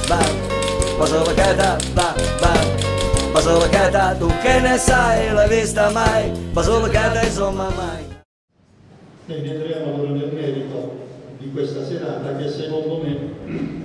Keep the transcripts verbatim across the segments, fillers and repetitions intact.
bam, poso vacata, bam, bam, poso vacata, tu che ne sai, l'hai vista mai, poso vacata insomma mai. Noi entriamo allora nel merito di questa serata che secondo me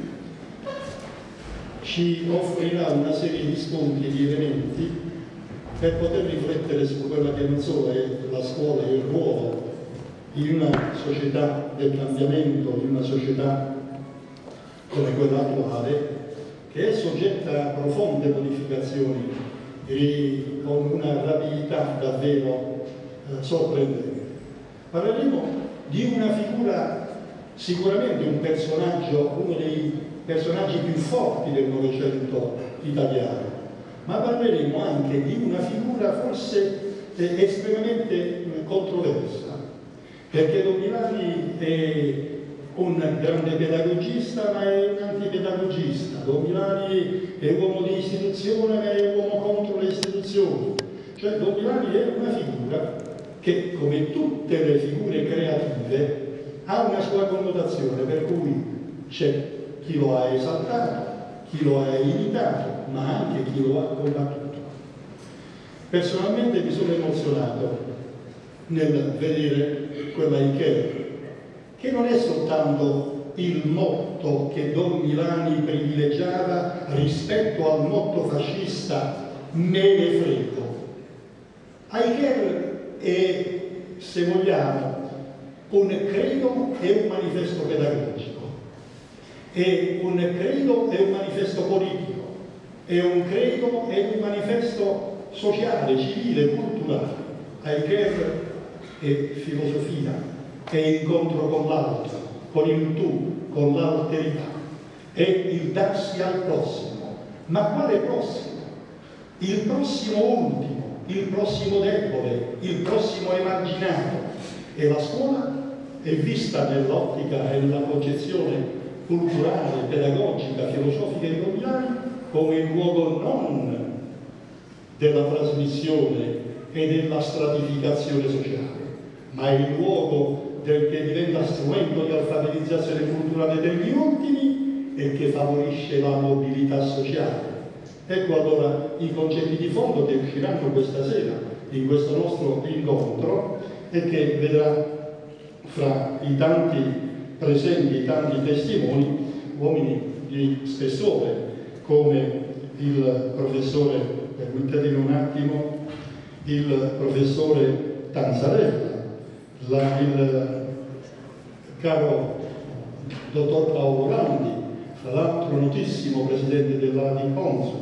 ci offrirà una serie di spunti, di elementi per poter riflettere su quella che non solo è la scuola e il ruolo in una società del cambiamento, in una società come quella attuale, che è soggetta a profonde modificazioni e con una rapidità davvero eh, sorprendente. Parleremo di una figura, sicuramente un personaggio, uno dei personaggi più forti del Novecento italiano, ma parleremo anche di una figura forse eh, estremamente eh, controversa, perché Don Milani è un grande pedagogista, ma è un antipedagogista. Don Milani è uomo di istituzione, ma è uomo contro le istituzioni. Cioè Don Milani è una figura che, come tutte le figure creative, ha una sua connotazione, per cui c'è chi lo ha esaltato, chi lo ha imitato, ma anche chi lo ha combattuto. Personalmente mi sono emozionato nel vedere quella Iker, che non è soltanto il motto che Don Milani privilegiava rispetto al motto fascista "me ne frego". Iker è, se vogliamo, un credo e un manifesto pedagogico. È un credo e un manifesto politico, è un credo e un manifesto sociale, civile, culturale. Iker è filosofia, è incontro con l'altro, con il tu, con l'alterità, è il darsi al prossimo. Ma quale prossimo? Il prossimo ultimo, il prossimo debole, il prossimo emarginato. E la scuola è vista nell'ottica e nella concezione culturale, pedagogica, filosofica di Don Milani come il luogo non della trasmissione e della stratificazione sociale, ma il luogo del che diventa strumento di alfabetizzazione culturale degli ultimi e che favorisce la mobilità sociale. Ecco allora i concetti di fondo che usciranno questa sera in questo nostro incontro e che vedrà fra i tanti presenti, i tanti testimoni, uomini di spessore come il professore, permettetemi un attimo, il professore Tanzarella, la, il caro dottor Paolo Randi, fra l'altro notissimo presidente dell'A D I Consum,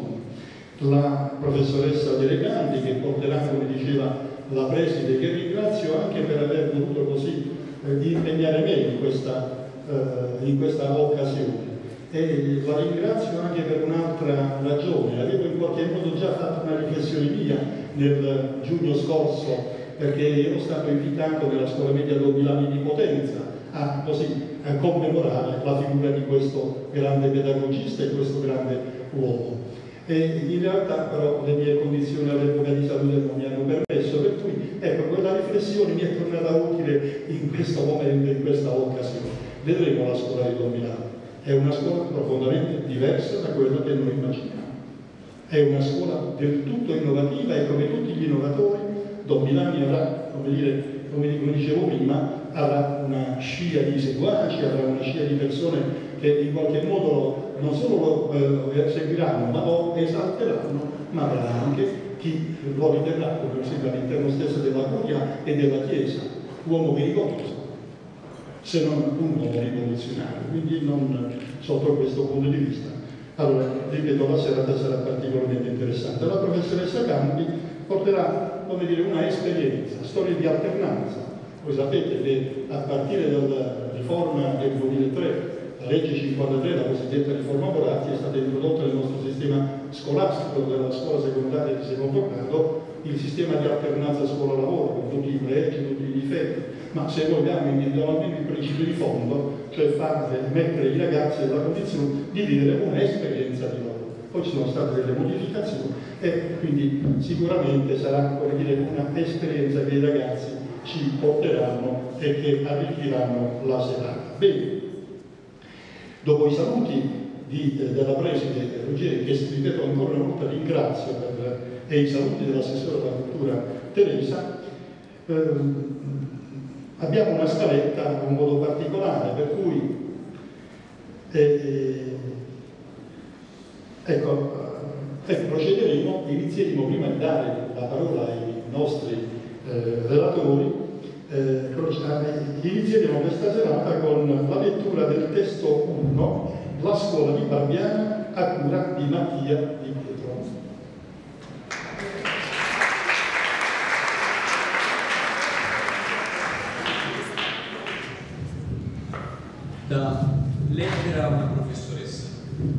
la professoressa De Reganti che porterà, come diceva la preside, che ringrazio anche per aver voluto così eh, di impegnare me in questa, eh, in questa occasione. E la ringrazio anche per un'altra ragione. Avevo in qualche modo già fatto una riflessione mia nel giugno scorso, perché ero stato invitato nella scuola media Don Milani di Potenza a, così, a commemorare la figura di questo grande pedagogista e questo grande uomo. E in realtà però le mie condizioni all'epoca di salute non mi hanno permesso, per cui ecco, quella riflessione mi è tornata utile in questo momento, in questa occasione. Vedremo la scuola di Don Milani. È una scuola profondamente diversa da quella che noi immaginiamo. È una scuola del tutto innovativa e come tutti gli innovatori Don Milani avrà, come, dire, come, come dicevo prima, avrà una scia di seguaci, avrà una scia di persone che in qualche modo non solo lo eh, seguiranno, ma lo esalteranno, ma avrà anche chi lo riterrà, come sembra all'interno stesso della Curia e della Chiesa, uomo pericoloso, se non un uomo rivoluzionario, quindi non sotto questo punto di vista. Allora, ripeto, la serata sarà particolarmente interessante. La professoressa Campi porterà, come dire, una esperienza, storie di alternanza. Voi sapete che a partire dalla riforma del duemilatré, la legge cinquantatré, la cosiddetta riforma Moratti, è stata introdotta nel nostro sistema scolastico della scuola secondaria di secondo grado il sistema di alternanza scuola-lavoro, con tutti i pregi, tutti i difetti, ma se vogliamo individuare il principio di fondo, cioè fare, mettere i ragazzi nella condizione di vivere un'esperienza di lavoro. Poi ci sono state delle modificazioni e quindi sicuramente sarà, come dire, un'esperienza che i ragazzi ci porteranno e che arricchiranno la serata. Bene, dopo i saluti di, eh, della preside Ruggeri, che ripeto ancora una volta ringrazio per, e i saluti dell'assessore alla cultura Teresa, ehm, abbiamo una scaletta in modo particolare, per cui eh, ecco, eh, procederemo, inizieremo prima di dare la parola ai nostri eh, relatori. Eh, inizieremo questa serata con la lettura del testo uno, La scuola di Barbiana, a cura di Mattia Di Pietro. Da lettera a una professoressa.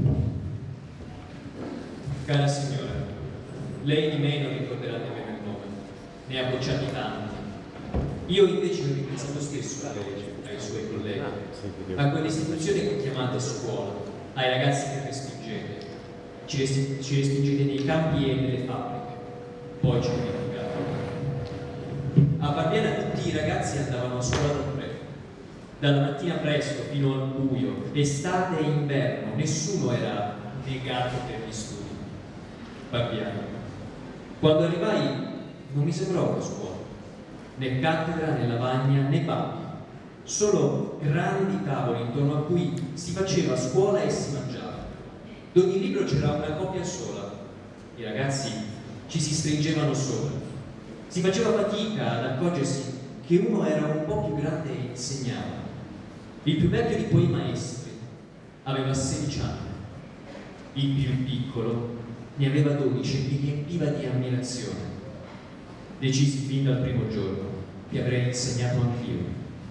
Cara signora, lei di me non ricorderà nemmeno il nome, ne ha bocciati tanti. Io invece ho ripensato stesso a lei, ai suoi colleghi, a quell'istituzione che chiamate scuola, ai ragazzi che respingete. Ci, resti ci respingete nei campi e nelle fabbriche, poi ci dimenticate. A Barbiana tutti i ragazzi andavano a scuola da tre, dalla mattina presto fino al buio, estate e inverno, nessuno era negato per gli studi. Barbiana. Quando arrivai non mi sembrò una scuola, né cattedra, né lavagna, né banchi, solo grandi tavoli intorno a cui si faceva scuola e si mangiava. D'ogni libro c'era una copia sola, i ragazzi ci si stringevano sopra. Si faceva fatica ad accorgersi che uno era un po' più grande e insegnava. Il più vecchio di quei maestri aveva sedici anni, il più piccolo ne aveva dodici e mi riempiva di ammirazione. Decisi fin dal primo giorno che avrei insegnato anch'io.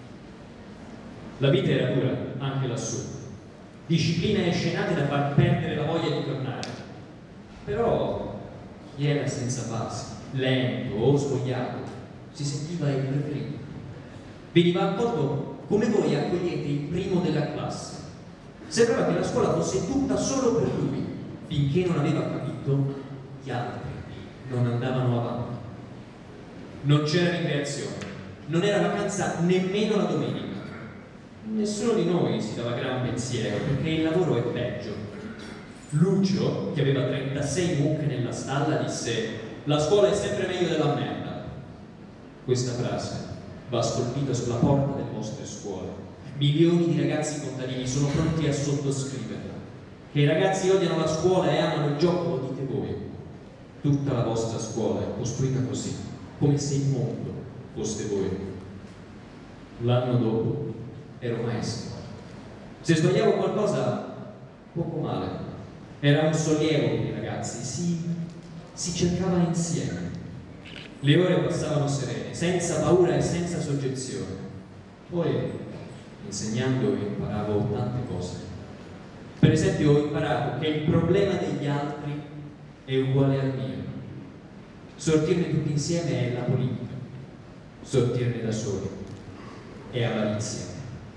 La vita era dura, anche lassù. Disciplina e scenate da far perdere la voglia di tornare. Però chi era senza basi, lento o svogliato, si sentiva il preferito. Veniva accolto come voi accogliete il primo della classe. Sembrava che la scuola fosse tutta solo per lui, finché non aveva capito gli altri non andavano avanti. Non c'era ricreazione, non era vacanza nemmeno la domenica. Nessuno di noi si dava gran pensiero, perché il lavoro è peggio. Lucio, che aveva trentasei mucche nella stalla, disse: la scuola è sempre meglio della merda. Questa frase va scolpita sulla porta delle vostre scuole. Milioni di ragazzi contadini sono pronti a sottoscriverla. Che i ragazzi odiano la scuola e amano il gioco lo dite voi. Tutta la vostra scuola è costruita così, come se il mondo foste voi. L'anno dopo ero maestro. Se sbagliavo qualcosa, poco male. Era un sollievo per i ragazzi, si, si cercava insieme. Le ore passavano serene, senza paura e senza soggezione. Poi, insegnando, imparavo tante cose. Per esempio, ho imparato che il problema degli altri è uguale al mio. Sortirne tutti insieme è la politica, sortirne da soli è avarizia.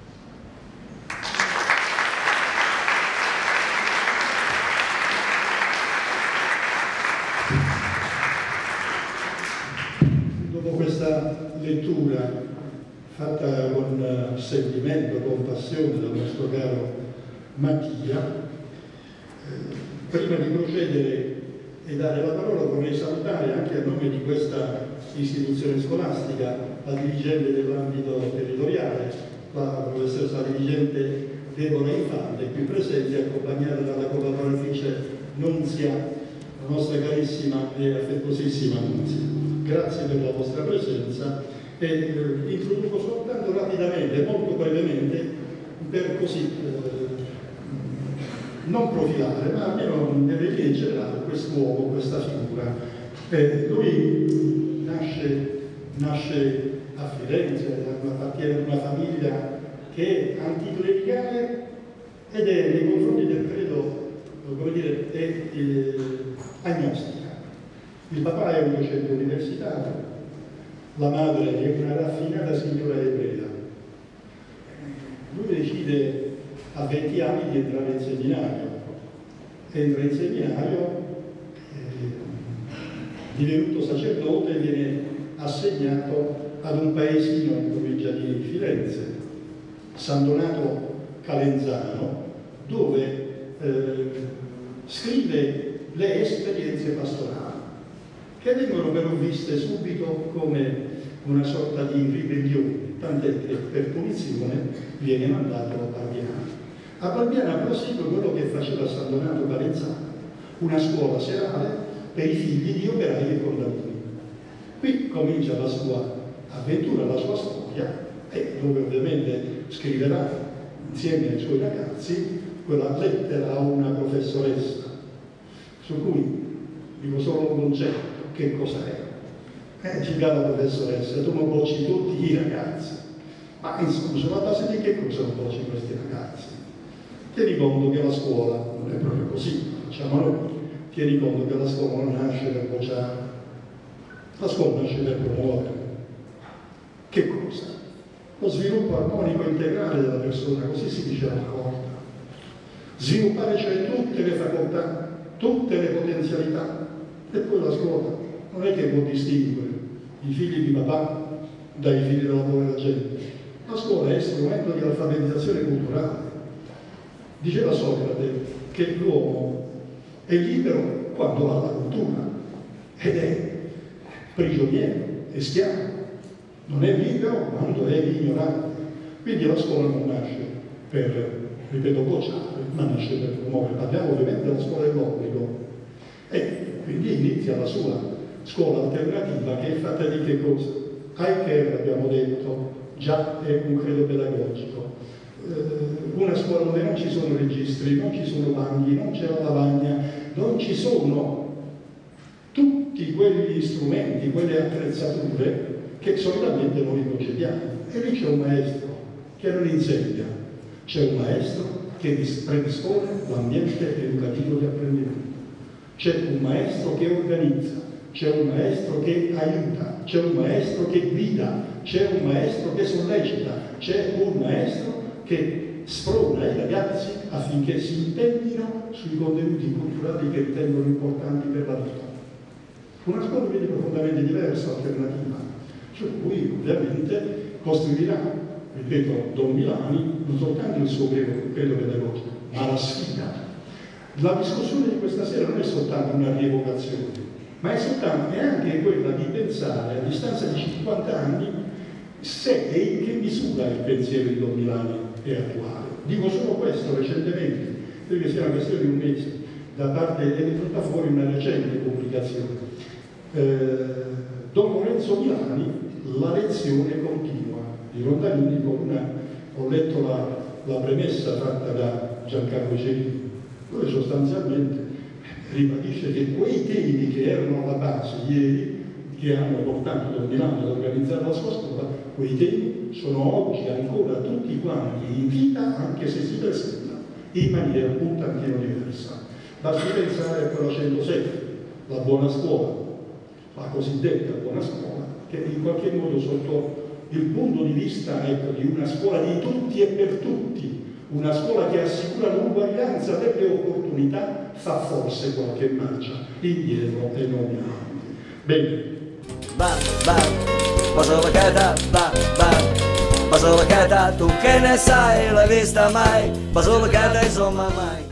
Dopo questa lettura fatta con sentimento, con passione dal nostro caro Mattia, eh, prima di procedere e dare la parola vorrei salutare anche a nome di questa istituzione scolastica la dirigente dell'ambito territoriale, la professoressa dirigente Deborah Infante, qui presente, accompagnata dalla collaboratrice Nunzia, la nostra carissima e affettuosissima Nunzia. Grazie per la vostra presenza e eh, introduco soltanto rapidamente, molto brevemente, per così eh, non profilare, ma almeno nelle linee in generale quest'uomo, questa figura. Eh, lui nasce, nasce a Firenze, appartiene ad una famiglia che è anticlericale ed è nei confronti del credo, come dire, è eh, agnostica. Il papà è un docente universitario, la madre è una raffinata signora ebrea. Lui decide a venti anni di entrare in seminario. Entra in seminario, eh, divenuto sacerdote, viene assegnato ad un paesino in provincia di Firenze, San Donato Calenzano, dove eh, scrive le esperienze pastorali, che vengono però viste subito come una sorta di ribellione, tant'è che per punizione viene mandato a Barbiana. A Barbiana prosegue quello che faceva San Donato Calenzano, una scuola serale per i figli di operai e contadini. Qui comincia la sua avventura, la sua storia, e dove ovviamente scriverà insieme ai suoi ragazzi quella lettera a una professoressa, su cui dico solo un concetto: che cosa è? Eh, ci la professoressa, tu non bocci tutti i ragazzi, ma insomma sulla base di che cosa non bocci questi ragazzi? Tieni conto che la scuola non è proprio così, facciamo noi, tieni conto che la scuola non nasce per bocciare, la scuola nasce per promuovere. Che cosa? Lo sviluppo armonico integrale della persona, così si dice la volta. Sviluppare cioè tutte le facoltà, tutte le potenzialità, e poi la scuola non è che può distinguere i figli di papà dai figli della povera gente. La scuola è strumento di alfabetizzazione culturale. Diceva Socrate che l'uomo è libero quando ha la cultura ed è prigioniero, è schiavo. Non è libero quando è ignorante. Quindi la scuola non nasce per, ripeto, bocciare, ma nasce per promuovere. Parliamo ovviamente della scuola dell'obbligo. E quindi inizia la sua scuola alternativa, che è fatta di che cosa? Heidegger, abbiamo detto, già è un credo pedagogico. Eh, una scuola dove non ci sono registri, non ci sono banchi, non c'è la lavagna, non ci sono tutti quegli strumenti, quelle attrezzature che solitamente noi concediamo. E lì c'è un maestro che non insegna, c'è un maestro che predispone l'ambiente educativo di apprendimento, c'è un maestro che organizza, c'è un maestro che aiuta, c'è un maestro che guida, c'è un maestro che sollecita, c'è un maestro che sprona i ragazzi affinché si impegnino sui contenuti culturali che ritengono importanti per la vita. Una scuola quindi profondamente diversa, alternativa, su cui ovviamente costruirà, ripeto, Don Milani, non soltanto il suo credo pedagogico, ma la sfida. La discussione di questa sera non è soltanto una rievocazione, ma è, soltanto, è anche quella di pensare a distanza di cinquanta anni se e in che misura il pensiero di Don Milani è attuale. Dico solo questo recentemente, perché sia una questione di un mese, da parte è venuta fuori una recente pubblicazione. Eh, Don Lorenzo Milani, La lezione continua di Rondalini, con una, ho letto la, la premessa fatta da Giancarlo Cerini, dove sostanzialmente ribadisce che quei temi che erano alla base ieri, che hanno portato Don Milani ad organizzare la sua scuola, quei temi sono oggi ancora tutti quanti in vita, anche se si presentano in maniera un tantino diversa. Basti pensare a quella centosette, la buona scuola, la cosiddetta buona scuola, che in qualche modo sotto il punto di vista, ecco, di una scuola di tutti e per tutti, una scuola che assicura l'uguaglianza delle opportunità, fa forse qualche marcia indietro e non in avanti. Bene. Bam, bam, poso vacata, bam, bam, poso vacata, tu che ne sai, l'hai vista mai, poso vacata insomma mai.